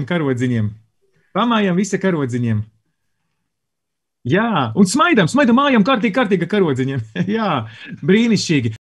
visiem karodziņiem. Pamājam visi karodziņiem. Jā, un smaidam, mājam kārtīga karodziņiem. Jā, brīnišķīgi.